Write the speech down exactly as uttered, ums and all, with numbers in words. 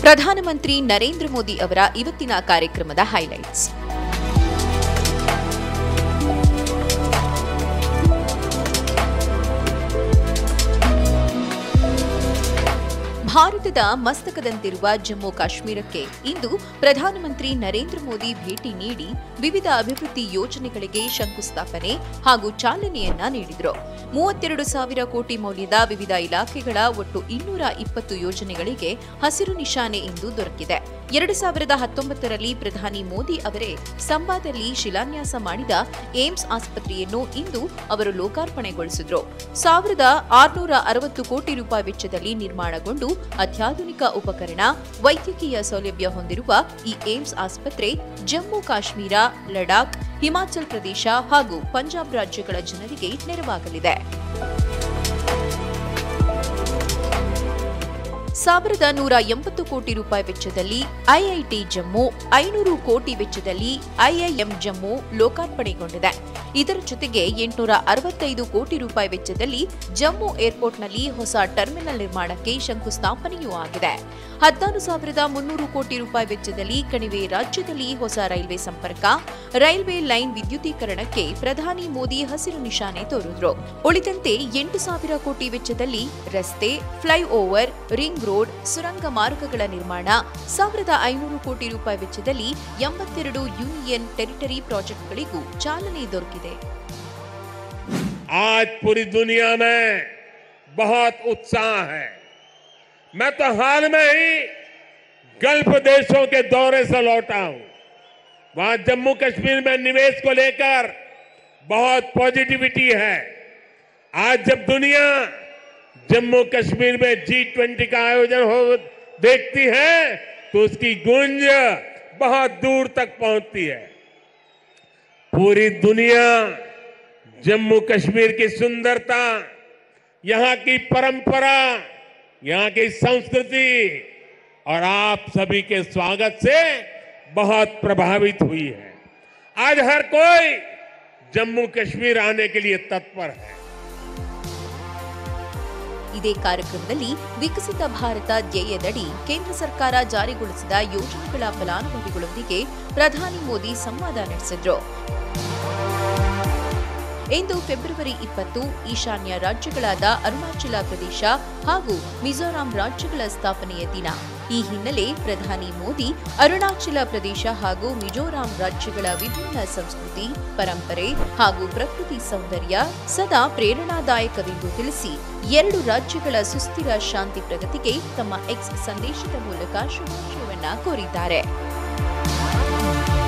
ಪ್ರಧಾನಮಂತ್ರಿ ನರೇಂದ್ರ ಮೋದಿ ಅವರ ಇವತ್ತಿನ ಕಾರ್ಯಕ್ರಮದ ಹೈಲೈಟ್ಸ್. ಭಾರತದ ಮಸ್ತಕದಂತಿರುವ ಜಮ್ಮು ಕಾಶ್ಮೀರಕ್ಕೆ ಇಂದು ಪ್ರಧಾನಮಂತ್ರಿ ನರೇಂದ್ರ ಮೋದಿ ಭೇಟಿ ನೀಡಿ ವಿವಿಧ ಅಭಿವೃದ್ಧಿ ಯೋಜನೆಗಳಿಗೆ ಶಂಕುಸ್ಥಾಪನೆ ಹಾಗೂ ಚಾಲನೆಯನ್ನ ನೀಡಿದರು. ಮೂವತ್ತೆರಡು ಸಾವಿರ ಕೋಟಿ ಮೌಲ್ಯದ ವಿವಿಧ ಇಲಾಖೆಗಳ ಒಟ್ಟು ಇನ್ನೂರ ಇಪ್ಪತ್ತು ಯೋಜನೆಗಳಿಗೆ ಹಸಿರು ನಿಶಾನೆ ಇಂದು ದೊರಕಿದೆ. ಎರಡು ಸಾವಿರದ ಹತ್ತೊಂಬತ್ತರಲ್ಲಿ ಪ್ರಧಾನಿ ಮೋದಿ ಅವರೇ ಸಂವಾದಲ್ಲಿ ಶಿಲಾನ್ಯಾಸ ಮಾಡಿದ ಏಮ್ಸ್ ಆಸ್ಪತ್ರೆಯನ್ನು ಇಂದು ಅವರು ಲೋಕಾರ್ಪಣೆಗೊಳಿಸಿದರು. ಸಾವಿರದ ಆರುನೂರ ಅರವತ್ತು ಕೋಟಿ ರೂಪಾಯಿ ವೆಚ್ಚದಲ್ಲಿ ನಿರ್ಮಾಣಗೊಂಡು ಅತ್ಯಾಧುನಿಕ ಉಪಕರಣ, ವೈದ್ಯಕೀಯ ಸೌಲಭ್ಯ ಹೊಂದಿರುವ ಈ ಏಮ್ಸ್ ಆಸ್ಪತ್ರೆ ಜಮ್ಮು ಕಾಶ್ಮೀರ, ಲಡಾಖ್, ಹಿಮಾಚಲ್ ಪ್ರದೇಶ ಹಾಗೂ ಪಂಜಾಬ್ ರಾಜ್ಯಗಳ ಜನರಿಗೆ ನೆರವಾಗಲಿದೆ. ಸಾವಿರದ ನೂರ ಎಂಬತ್ತು ಕೋಟಿ ರೂಪಾಯಿ ವೆಚ್ಚದಲ್ಲಿ ಐಐಟಿ ಜಮ್ಮು, ಐನೂರು ಕೋಟಿ ವೆಚ್ಚದಲ್ಲಿ ಐಐಎಂ ಜಮ್ಮು ಲೋಕಾರ್ಪಣೆಗೊಂಡಿದೆ. ಇದರ ಜೊತೆಗೆ ಎಂಟುನೂರ ಅರವತ್ತೈದು ಕೋಟಿ ರೂಪಾಯಿ ವೆಚ್ಚದಲ್ಲಿ ಜಮ್ಮು ಏರ್ಪೋರ್ಟ್ನಲ್ಲಿ ಹೊಸ ಟರ್ಮಿನಲ್ ನಿರ್ಮಾಣಕ್ಕೆ ಶಂಕುಸ್ಥಾಪನೆಯೂ ಆಗಿದೆ. ಹದಿನಾರು ಸಾವಿರದ ಮುನ್ನೂರು ಕೋಟಿ ರೂಪಾಯಿ ವೆಚ್ಚದಲ್ಲಿ ಕಣಿವೆ ರಾಜ್ಯದಲ್ಲಿ ಹೊಸ ರೈಲ್ವೆ ಸಂಪರ್ಕ, ರೈಲ್ವೆ ಲೈನ್ ವಿದ್ಯುದೀಕರಣಕ್ಕೆ ಪ್ರಧಾನಿ ಮೋದಿ ಹಸಿರು ನಿಶಾನೆ ತೋರಿದ್ರು. ಉಳಿದಂತೆ ಎಂಟು ಸಾವಿರ ಕೋಟಿ ವೆಚ್ಚದಲ್ಲಿ ರಸ್ತೆ, ಫ್ಲೈಓವರ್, ರಿಂಗ್ ರೋಡ್, ಸುರಂಗ ಮಾರ್ಗಗಳ ನಿರ್ಮಾಣ, ಸಾವಿರದ ಐನೂರು ಕೋಟಿ ರೂಪಾಯಿ ವೆಚ್ಚದಲ್ಲಿ ಎಂಬತ್ತೆರಡು ಯೂನಿಯನ್ ಟೆರಿಟರಿ ಪ್ರಾಜೆಕ್ಟ್ಗಳಿಗೂ ಚಾಲನೆ ದೊರಕಿದೆ. आज पूरी दुनिया में बहुत उत्साह है. मैं तो हाल में ही गल्फ देशों के दौरे से लौटा हूं. वहां जम्मू कश्मीर में निवेश को लेकर बहुत पॉजिटिविटी है. आज जब दुनिया जम्मू कश्मीर में जी ट्वेंटी का आयोजन हो देखती है तो उसकी गूंज बहुत दूर तक पहुंचती है. पूरी दुनिया जम्मू कश्मीर की सुंदरता, यहां की परंपरा, यहां की संस्कृति और आप सभी के स्वागत से बहुत प्रभावित हुई है. आज हर कोई जम्मू कश्मीर आने के लिए तत्पर है. ಇದೇ ಕಾರ್ಯಕ್ರಮದಲ್ಲಿ ವಿಕಸಿತ ಭಾರತ ಧ್ಯೇಯದಡಿ ಕೇಂದ್ರ ಸರ್ಕಾರ ಜಾರಿಗೊಳಿಸಿದ ಯೋಜನೆಗಳ ಫಲಾನುಭವಿಗಳೊಂದಿಗೆ ಪ್ರಧಾನಿ ಮೋದಿ ಸಂವಾದ ನಡೆಸಿದರು. ಇಂದು ಫೆಬ್ರವರಿ ಇಪ್ಪತ್ತು ಈಶಾನ್ಯ ರಾಜ್ಯಗಳಾದ ಅರುಣಾಚಲ ಪ್ರದೇಶ ಹಾಗೂ ಮಿಜೋರಾಂ ರಾಜ್ಯಗಳ ಸ್ಥಾಪನೆಯ ದಿನ. ಈ ಹಿನ್ನೆಲೆ ಪ್ರಧಾನಿ ಮೋದಿ ಅರುಣಾಚಲ ಪ್ರದೇಶ ಹಾಗೂ ಮಿಜೋರಾಂ ರಾಜ್ಯಗಳ ವಿಭಿನ್ನ ಸಂಸ್ಕೃತಿ, ಪರಂಪರೆ ಹಾಗೂ ಪ್ರಕೃತಿ ಸೌಂದರ್ಯ ಸದಾ ಪ್ರೇರಣಾದಾಯಕವೆಂದು ತಿಳಿಸಿ ಎರಡು ರಾಜ್ಯಗಳ ಸುಸ್ಥಿರ ಶಾಂತಿ ಪ್ರಗತಿಗೆ ತಮ್ಮ ಎಕ್ಸ್ ಸಂದೇಶದ ಮೂಲಕ ಶುಭಾಶಯವನ್ನ ಕೋರಿದ್ದಾರೆ.